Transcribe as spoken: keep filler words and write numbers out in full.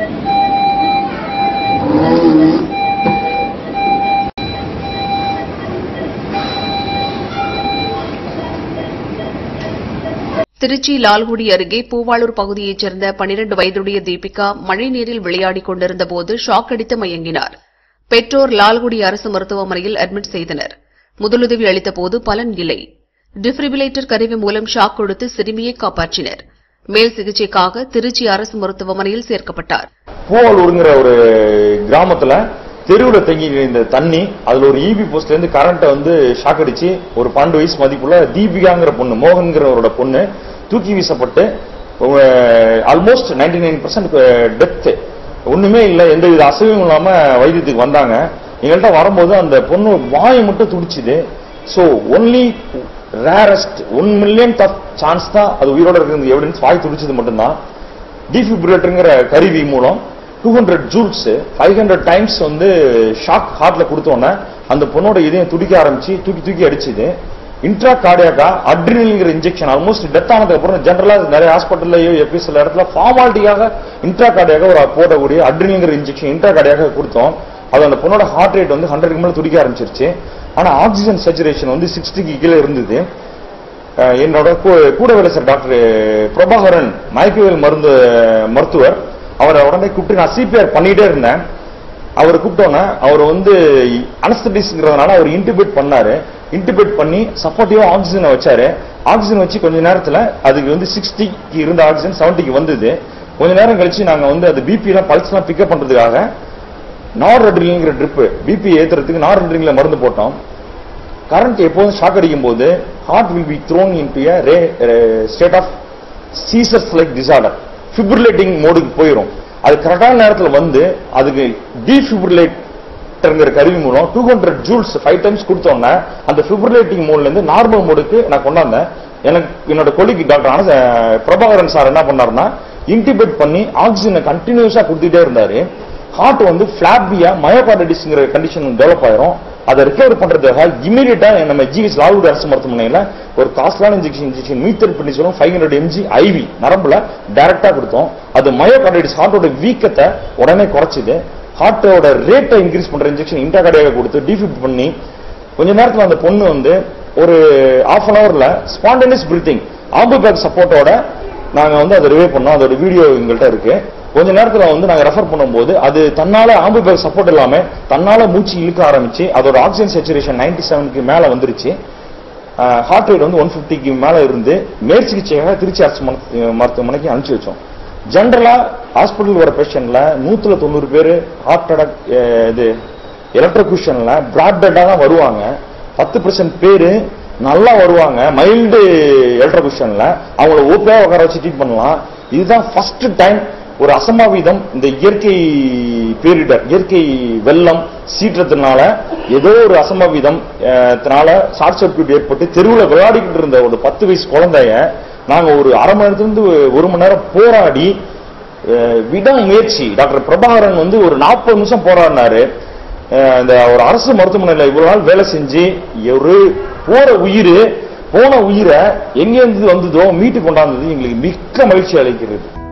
திருச்சி லால்குடி அருகே பூவாளூர் பகுதியைச் சேர்ந்த பனிரண்டு வயதுடைய தீபிகா மழைநீரில் விளையாடிக் கொண்டிருந்தபோது ஷாக் அடித்து மயங்கினார். பெற்றோர் லால்குடி அரசு மருத்துவமனையில் அட்மிட் செய்தனர். முதலுதவி அளித்தபோது பலன் இல்லை. டிஃபிபிரிலேட்டர் கருவி மூலம் ஷாக் கொடுத்து சிறுமியை காப்பாற்றினர். மேல் சிகிச்சைக்காக திருச்சி அரசு மருத்துவமனையில் சேர்க்கப்பட்டார். பூவாளூருங்கிற ஒரு கிராமத்துல தெருவில் தங்கி இந்த தண்ணி அதுல ஒரு ஈபி போஸ்ட்ல இருந்து கரண்ட் வந்து ஷாக் அடிச்சு ஒரு பன்னெண்டு வயசு மதிப்புள்ள தீபிகாங்கிற பொண்ணு மோகன்கிறவரோட பொண்ணு தூக்கி வீசப்பட்டு almost ninety nine percent death, ஒண்ணுமே இல்லை, எந்த வித அசைவும் இல்லாம வைத்தியத்துக்கு வந்தாங்க. எங்கள்கிட்ட வரும்போது அந்த பொண்ணு வாயை மட்டும் துடிச்சுது. So only rarest one million of chance தான் அது உயிரோட இருக்கிறது எவிடன்ஸ் வாய் துடிச்சது மட்டும்தான். டிஃபிபிரிலேட்டருங்கிற கருவி மூலம் two hundred joules five hundred times வந்து ஷாக் ஹார்ட்ல கொடுத்தோன்னே அந்த பொண்ணோட இதயம் துடிக்க ஆரம்பிச்சு தூக்கி தூக்கி அடிச்சுது. இன்ட்ரா கார்டியாக்கா அட்ரினல்ங்கிற இன்ஜெக்ஷன் ஆல்மோஸ்ட் டெத் ஆனதுக்கு அப்புறம் ஜென்ரலா நிறைய ஹாஸ்பிட்டல்லையோ எஃபிஎஸ்ல இடத்துல ஃபார்மாலிட்டியாக இன்ட்ரா கார்டியாக ஒரு போடக்கூடிய அட்ரினல்ங்கிற இன்ஜெக்ஷன் இன்ட்ரா கார்டியாக கொடுத்தோம். அது அந்த பொண்ணோட ஹார்ட் ரேட் வந்து ஹண்ட்ரடுக்கு மேல துடிக்க ஆரம்பிச்சிருச்சு. ஆனா ஆக்சிஜன் சேச்சுரேஷன் வந்து சிக்ஸ்டிக்கு கீழே இருந்தது. என்னோட கூட வேலை சார் டாக்டர் பிரபாகரன் மயக்கவியல் மருந்து மருத்துவர், அவரை உடனே கூப்பிட்டு நான் சிபிஆர் பண்ணிட்டே இருந்தேன். அவர் கூப்பிட்டோன்னா அவர் வந்து அனஸ்தடிஸ்ங்கிறதுனால அவர் இன்டிபேட் பண்ணாரு. இன்டிபேட் பண்ணி சப்போர்ட்டிவா ஆக்சிஜனை வச்சாரு. ஆக்சிஜன் வச்சு கொஞ்ச நேரத்துல அதுக்கு வந்து சிக்ஸ்டிக்கு இருந்த ஆக்சிஜன் செவன்டிக்கு வந்தது. கொஞ்ச நேரம் கழிச்சு நாங்க வந்து அது பிபி எல்லாம் பல்ஸ் எல்லாம் பிக்கப் பண்றதுக்காக நார் அட்ரினல்ங்கிற ட்ரிப் பிபி ஏத்துறதுக்கு நார் அட்ரினல்ல மருந்து போட்டோம். கரண்ட் எப்போதும் ஷாக் அடிக்கும் போது heart will be thrown into a state of seizures like disorder, fibrillating மோடுக்கு போயிடும். அது கரெக்டான நேரத்தில் வந்து அதுக்கு டிஃபிப்ரிலேட்டர்ங்கிற கருவி மூலம் two hundred joules five times கொடுத்தோன்னே அந்த ஃபிப்ரிலேட்டிங் மோட்ல இருந்து நார்மல் மோடுக்கு நான் கொண்டாந்தேன். எனக்கு என்னோட கொலிக்கு டாக்டர் பிரபாகரன் சார் என்ன பண்ணாருன்னா இன்டிபேட் பண்ணி ஆக்சிஜனை கண்டினியூஸா கொடுத்துட்டே இருந்தாரு. ஹார்ட் வந்து பிளாபியா மயோகார்டைட்டிஸ்ங்கிற கண்டிஷன் டெவலப் ஆயிரும். அதை ரிகவர் பண்றதுக்காக இமீடியட்டா நம்ம ஜிஹெச் லால்குடி அரசு மருத்துவமனையில ஒரு காஸ்ட்லான இன்ஜெக்ஷன் இன்ஜெக்ஷன் மீத்தர் பண்ணி சொல்லுவோம் ஃபைவ் ஹண்ட்ரட் எம்ஜி ஐவி நரம்புல டைரக்டா கொடுத்தோம். அது மயோகார்டைட்டிஸ் ஹார்ட்டோட வீக்கத்தை உடனே குறைச்சிது. ஹார்ட்டோட ரேட்டை இன்க்ரீஸ் பண்ற இன்ஜெக்ஷன் இன்ட்ராகார்டியாக கொடுத்து டிஃபிப் பண்ணி கொஞ்ச நேரத்தில் அந்த பொண்ணு வந்து ஒரு ஹாஃப் அன் அவர்ல ஸ்பான்டேனியஸ் பிரீத்திங் ஆம்பு பேக் சப்போர்ட்டோட நாங்க வந்து அதை ரிவே பண்ணோம். அதோட வீடியோ எங்கள்கிட்ட இருக்கு. கொஞ்ச நேரத்தில் வந்து நாங்க ரெஃபர் பண்ணும்போது அது தன்னால ஆம்பு பேக் சப்போர்ட் இல்லாம தன்னால மூச்சு இழுக்க ஆரம்பிச்சு அதோட ஆக்சிஜன் சேச்சுரேஷன் நைன்டி செவனுக்கு மேல வந்துருச்சு. ஹார்ட் ரேட் வந்து ஒன் பிப்டிக்கு மேல இருந்து மேற்சிகிச்சையாக திருச்சி அரசு மருத்துவமனைக்கு அனுப்பிச்சு வச்சோம். ஜென்ரலா ஹாஸ்பிட்டல் வர பேஷண்ட்ல நூத்துல தொண்ணூறு பேரு ஹார்ட் அட்டாக் இது எலக்ட்ரோகுஷன்ல பிராட் பெட்டா தான் வருவாங்க. பத்து பெர்சென்ட் பேரு நல்லா வருவாங்க மைல்டு எலக்ட்ரோகுஷன்ல, அவங்கள ஓப்பே உட்கார வச்சு ட்ரீட் பண்ணலாம். இதுதான் ஃபர்ஸ்ட் டைம் ஒரு அசம்பாவிதம் இந்த இயற்கை பேரிடர் இயற்கை வெள்ளம் சீற்றத்தினால ஏதோ ஒரு அசம்பாவிதம் ஷார்ட் சர்க்யூட் ஏற்பட்டு தெருவில் விளையாடிக்கிட்டு இருந்த ஒரு பத்து வயசு குழந்தைய நாங்க ஒரு அரை மணி நேரத்திலிருந்து ஒரு மணி நேரம் போராடி விடாமுயற்சி டாக்டர் பிரபாகரன் வந்து ஒரு நாற்பது நிமிஷம் போராடினாரு. இந்த ஒரு அரசு மருத்துவமனையில் இவ்வளவு நாள் வேலை செஞ்சு ஒரு போற உயிர் போன உயிரை எங்கிருந்து வந்ததோ மீட்டு கொண்டாந்தது எங்களுக்கு மிக்க மகிழ்ச்சி அளிக்கிறது.